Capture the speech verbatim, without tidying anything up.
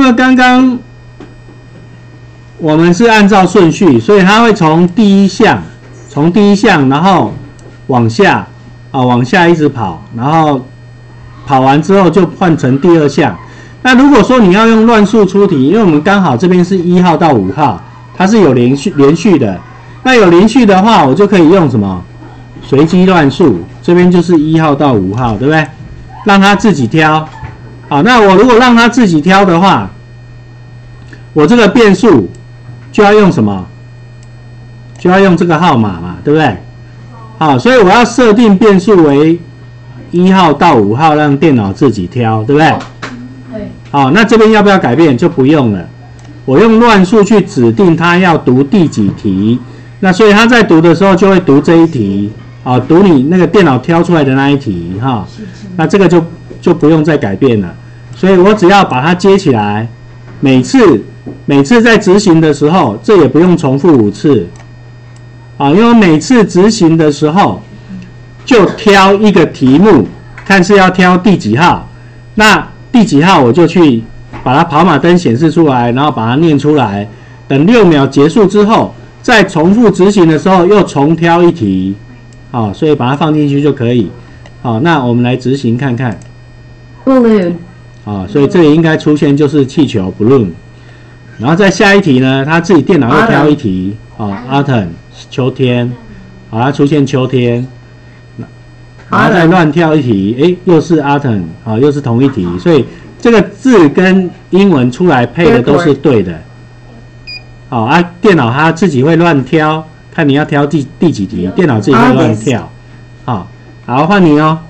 为刚刚我们是按照顺序，所以它会从第一项，从第一项，然后往下啊，往下一直跑，然后跑完之后就换成第二项。那如果说你要用乱数出题，因为我们刚好这边是一号到五号，它是有连续连续的。那有连续的话，我就可以用什么随机乱数，这边就是一号到五号，对不对？让它自己挑。好，那我如果让它自己挑的话，我这个变数就要用什么？就要用这个号码嘛，对不对？好，所以我要设定变数为一号到五号，让电脑自己挑，对不对？ 对。 好，那这边要不要改变？就不用了。我用乱数去指定它要读第几题，那所以它在读的时候就会读这一题，啊，读你那个电脑挑出来的那一题，哈。那这个就就不用再改变了。所以我只要把它接起来，每次每次在执行的时候，这也不用重复五次，啊，因为每次执行的时候就挑一个题目，看是要挑第几号，那第几号我就去把它跑马灯显示出来，然后把它念出来，等六秒结束之后，再重复执行的时候又重挑一题，好，所以把它放进去就可以。好，那我们来执行看看。 balloon。 啊，所以这里应该出现就是气球 balloon， 然后在下一题呢，它自己电脑又挑一题，啊 autumn 秋天，好，它出现秋天，然后再乱跳一题，诶，又是 autumn， 啊，又是同一题，所以这个字跟英文出来配的都是对的。好啊，电脑它自己会乱挑，看你要挑第第几题，电脑自己会乱跳。好，好，换你哦。